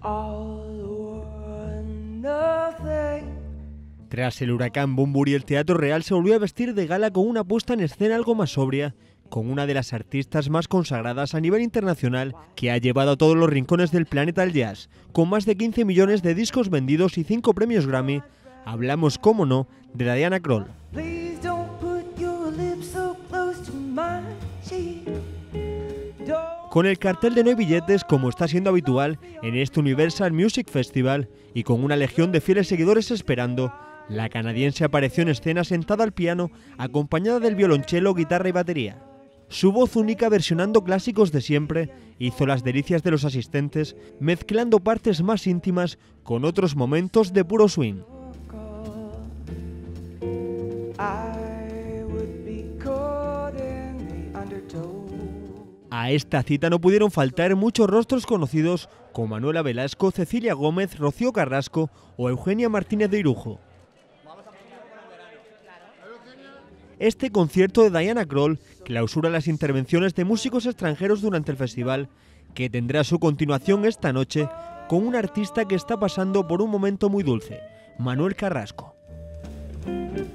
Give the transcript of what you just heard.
Tras el huracán Bunbury, el Teatro Real se volvió a vestir de gala con una puesta en escena algo más sobria, con una de las artistas más consagradas a nivel internacional que ha llevado a todos los rincones del planeta al jazz, con más de 15 millones de discos vendidos y 5 premios Grammy. Hablamos, cómo no, de Diana Krall. Con el cartel de no hay billetes, como está siendo habitual en este Universal Music Festival, y con una legión de fieles seguidores esperando, la canadiense apareció en escena sentada al piano, acompañada del violonchelo, guitarra y batería. Su voz única, versionando clásicos de siempre, hizo las delicias de los asistentes, mezclando partes más íntimas con otros momentos de puro swing. A esta cita no pudieron faltar muchos rostros conocidos como Manuela Velasco, Cecilia Gómez, Rocío Carrasco o Eugenia Martínez de Irujo. Este concierto de Diana Krall clausura las intervenciones de músicos extranjeros durante el festival, que tendrá su continuación esta noche con un artista que está pasando por un momento muy dulce, Manuel Carrasco.